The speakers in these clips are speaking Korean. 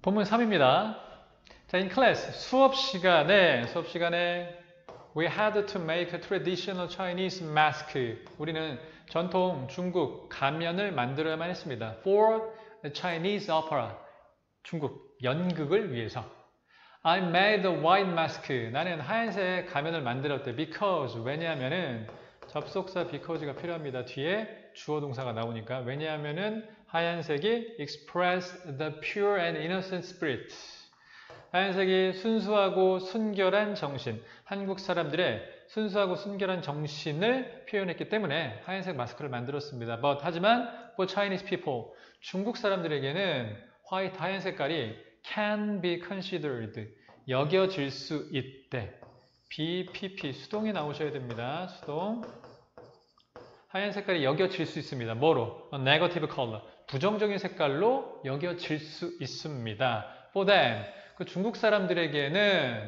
본문 3입니다. 자, in class, 수업 시간에 we had to make a traditional Chinese mask. 우리는 전통 중국 가면을 만들어야만 했습니다. For the Chinese opera. 중국 연극을 위해서. I made a white mask. 나는 하얀색 가면을 만들었대. Because, 왜냐하면은 접속사 because가 필요합니다. 뒤에 주어 동사가 나오니까. 왜냐하면은 하얀색이 express the pure and innocent spirit. 하얀색이 순수하고 순결한 정신, 한국 사람들의 순수하고 순결한 정신을 표현했기 때문에 하얀색 마스크를 만들었습니다. But, 하지만 for Chinese people, 중국 사람들에게는 화이트 하얀 색깔이 can be considered, 여겨질 수 있대. BPP, 수동이 나오셔야 됩니다. 수동. 하얀 색깔이 여겨질 수 있습니다. 뭐로? negative color, 부정적인 색깔로 여겨질 수 있습니다. For them, 그 중국 사람들에게는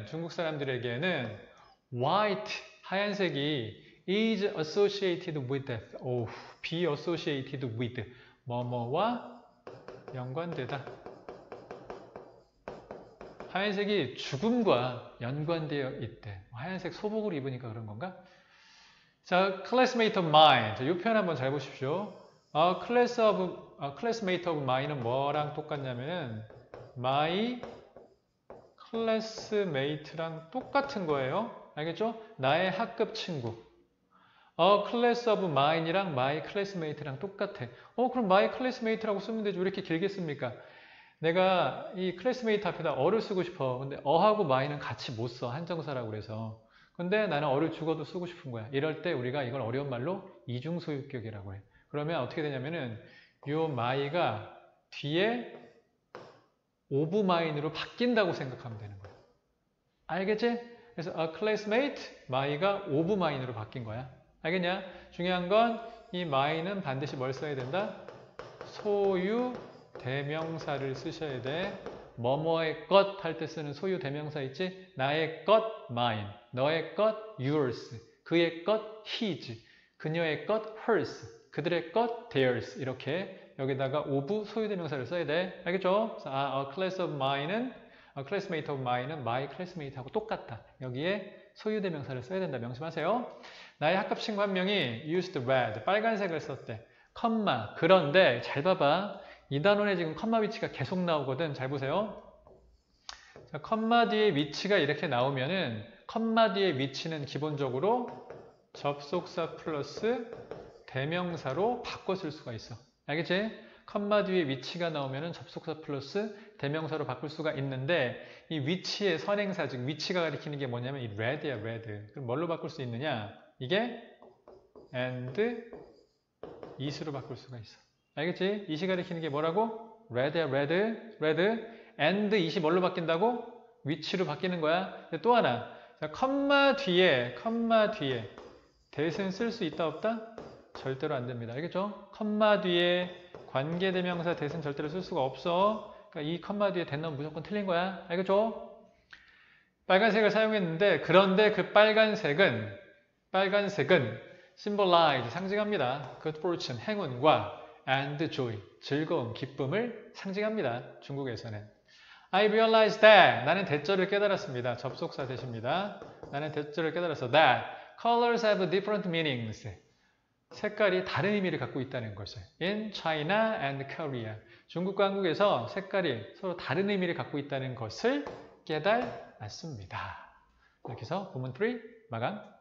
white, 하얀색이 is associated with death. be associated with, 뭐뭐와 연관되다. 하얀색이 죽음과 연관되어 있대. 하얀색 소복을 입으니까 그런 건가? 자, classmate of mine. 자, 이 표현 한번 잘 보십시오. classmate of mine은 뭐랑 똑같냐면은 my classmate랑 똑같은 거예요. 알겠죠? 나의 학급 친구. class of mine이랑 my classmate랑 똑같아. 그럼 my classmate라고 쓰면 되지. 왜 이렇게 길게 씁니까? 내가 이 classmate 앞에다 어를 쓰고 싶어. 근데 어하고 my는 같이 못 써. 한정사라고 그래서. 근데 나는 어를 죽어도 쓰고 싶은 거야. 이럴 때 우리가 이걸 어려운 말로 이중소유격이라고 해. 그러면 어떻게 되냐면은 요 my가 뒤에 of mine으로 바뀐다고 생각하면 되는 거야. 알겠지? 그래서 a classmate, my가 of mine으로 바뀐 거야. 알겠냐? 중요한 건 이 my는 반드시 뭘 써야 된다? 소유 대명사를 쓰셔야 돼. 뭐뭐의 것 할 때 쓰는 소유 대명사 있지? 나의 것 mine, 너의 것 yours, 그의 것 his, 그녀의 것 hers, 그들의 것 theirs. 이렇게 여기다가 of 소유 대명사를 써야 돼. 알겠죠? a class of mine은 a classmate of mine은 my classmate하고 똑같다. 여기에 소유 대명사를 써야 된다. 명심하세요. 나의 학급 친구 한 명이 used red, 빨간색을 썼대. 컴마. 그런데 잘 봐봐. 이 단원에 지금 컴마 위치가 계속 나오거든. 잘 보세요. 자, 컴마 뒤에 위치가 이렇게 나오면은 컴마 뒤에 위치는 기본적으로 접속사 플러스 대명사로 바꿔 쓸 수가 있어. 알겠지? 컴마 뒤에 위치가 나오면은 접속사 플러스 대명사로 바꿀 수가 있는데 이 위치의 선행사, 즉 위치가 가리키는 게 뭐냐면 이 red야, red. 그럼 뭘로 바꿀 수 있느냐? 이게 and is로 바꿀 수가 있어. 알겠지? is이 가리키는 게 뭐라고? red야, red. and is이 뭘로 바뀐다고? 위치로 바뀌는 거야. 또 하나. 자, 컴마 뒤에 that은 쓸 수 있다, 없다? 절대로 안 됩니다. 알겠죠? 컴마 뒤에 관계대명사 that은 절대로 쓸 수가 없어. 그러니까 이 컴마 뒤에 that 넣으면 무조건 틀린 거야. 알겠죠? 빨간색을 사용했는데 그런데 그 빨간색은 symbolize, 상징합니다. good fortune, 행운과 and joy, 즐거움, 기쁨을 상징합니다. 중국에서는. I realized that, 나는 대절을 깨달았습니다. 접속사 대십니다. 나는 대절을 깨달았어. that colors have different meanings. 색깔이 다른 의미를 갖고 있다는 것을. in China and Korea. 중국과 한국에서 색깔이 서로 다른 의미를 갖고 있다는 것을 깨달았습니다. 이렇게 해서 본문 3 마감.